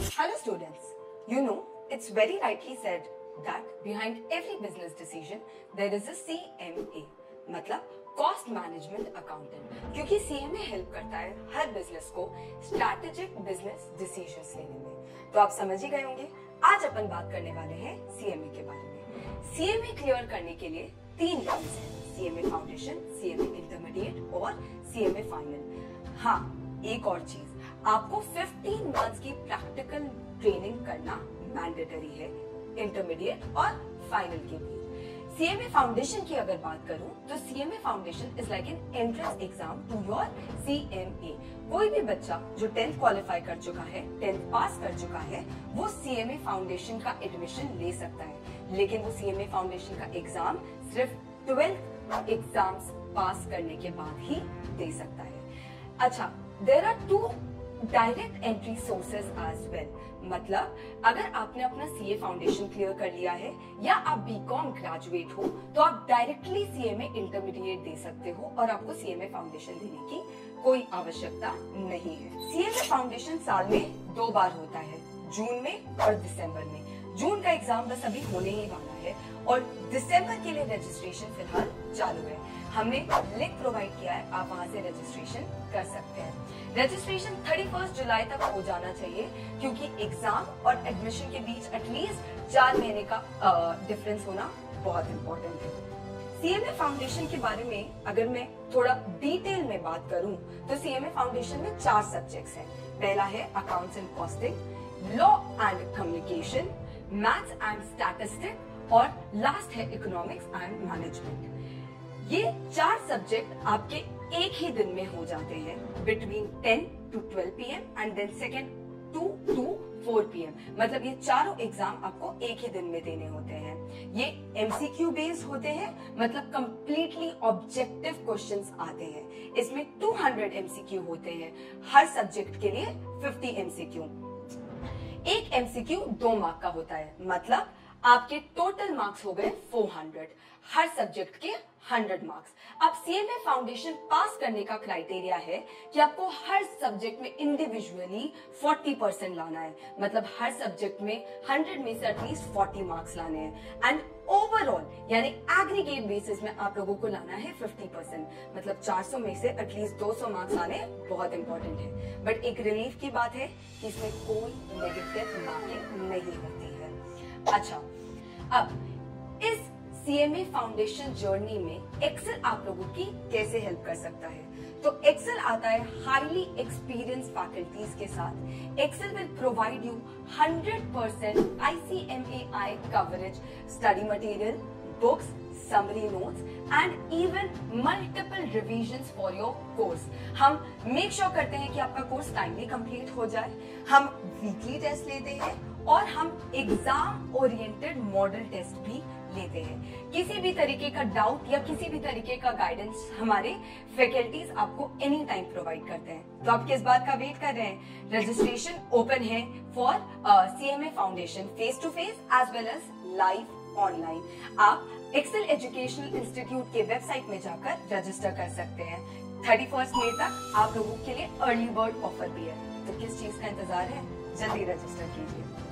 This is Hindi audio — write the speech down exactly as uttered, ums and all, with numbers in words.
Hello students, you know it's very rightly said that behind every business decision there is a C M A, मतलब कॉस्ट मैनेजमेंट अकाउंटेंट, क्योंकि C M A हेल्प करता है हर बिजनेस को स्ट्रैटेजिक बिजनेस डिसीजंस लेने में। तो आप समझ ही गए होंगे आज अपन बात करने वाले हैं C M A के बारे में। C M A क्लियर करने के लिए तीन एग्जाम्स हैं, C M A foundation, C M A intermediate और C M A फाइनल। हाँ, एक और चीज, आपको पंद्रह मंथ्स की प्रैक्टिकल ट्रेनिंग करना मैंडेटरी है इंटरमीडिएट और फाइनल के बीच। C M A फाउंडेशन की अगर बात करूं तो C M A foundation is like an entrance exam to your C M A। कोई भी बच्चा जो टेंथ क्वालिफाई कर चुका है, टेंथ पास कर चुका है, वो C M A फाउंडेशन का एडमिशन ले सकता है, लेकिन वो C M A फाउंडेशन का एग्जाम सिर्फ ट्वेल्थ एग्जाम्स पास करने के बाद ही दे सकता है। अच्छा, there are two direct entry sources as well, मतलब अगर आपने अपना C A फाउंडेशन क्लियर कर लिया है या आप बी कॉम ग्रेजुएट हो तो आप directly C M A intermediate दे सकते हो और आपको C M A फाउंडेशन देने की कोई आवश्यकता नहीं है। C M A फाउंडेशन साल में दो बार होता है, जून में और दिसंबर में। जून का एग्जाम बस अभी होने ही वाला है और दिसंबर के लिए रजिस्ट्रेशन फिलहाल चालू है। हमने लिंक प्रोवाइड किया है, आप वहां से रजिस्ट्रेशन कर सकते हैं। रजिस्ट्रेशन इकतीस जुलाई तक हो जाना चाहिए, क्योंकि एग्जाम और एडमिशन के बीच एटलीस्ट चार महीने का डिफरेंस होना बहुत इंपॉर्टेंट है। C M A फाउंडेशन के बारे में अगर मैं थोड़ा डिटेल में बात करूं तो C M A फाउंडेशन में चार सब्जेक्ट्स हैं। पहला है accounts and costing, law and communication, maths and statistics और लास्ट है इकोनॉमिक्स एंड मैनेजमेंट। ये चार सब्जेक्ट आपके एक ही दिन में हो जाते हैं, between ten to twelve P M and then second two to four P M. मतलब ये चारों एग्जाम आपको एक ही दिन में देने होते हैं। ये M C Q बेस्ड होते हैं, मतलब कंप्लीटली ऑब्जेक्टिव क्वेश्चंस आते हैं। इसमें दो सौ M C Q होते हैं, हर सब्जेक्ट के लिए पचास M C Q। एक M C Q दो मार्क का होता है, मतलब आपके टोटल मार्क्स हो गए चार सौ, हर सब्जेक्ट के सौ मार्क्स। अब C M A foundation pass करने का क्राइटेरिया है कि आपको हर सब्जेक्ट में इंडिविजुअली चालीस परसेंट लाना है, मतलब हर सब्जेक्ट में सौ में से एटलीस्ट चालीस मार्क्स लाने हैं एंड ओवरऑल यानी एग्रीगेट बेसिस में आप लोगों को लाना है पचास परसेंट, मतलब चार सौ में से एटलीस्ट दो सौ मार्क्स आने बहुत इंपॉर्टेंट है। बट एक रिलीफ की बात है कि इसमें कोई नेगेटिव मार्किंग नहीं होती है। अच्छा, अब इस C M A foundation journey में एक्सेल आप लोगों की कैसे हेल्प कर सकता है? तो एक्सेल आता है हाईली एक्सपीरियंस फैकल्टीज के साथ। Excel will provide you hundred percent I C M A I coverage, study material, books, summary notes and even multiple revisions for your course. हम मेक श्योर करते हैं कि आपका कोर्स टाइमली कंप्लीट हो जाए। हम वीकली टेस्ट लेते हैं और हम एग्जाम ओरिएंटेड मॉडल टेस्ट भी लेते हैं। किसी भी तरीके का डाउट या किसी भी तरीके का गाइडेंस हमारे फैकल्टीज आपको एनी टाइम प्रोवाइड करते हैं। तो आप किस बात का वेट कर रहे हैं? रजिस्ट्रेशन ओपन है for C M A foundation face to face as well as live online. आप एक्सेल एजुकेशनल इंस्टीट्यूट के वेबसाइट में जाकर रजिस्टर कर सकते हैं। थर्टी फर्स्ट मई तक आप लोगों के लिए अर्ली बर्ड ऑफर भी है, तो किस चीज का इंतजार है? जल्दी रजिस्टर कीजिए।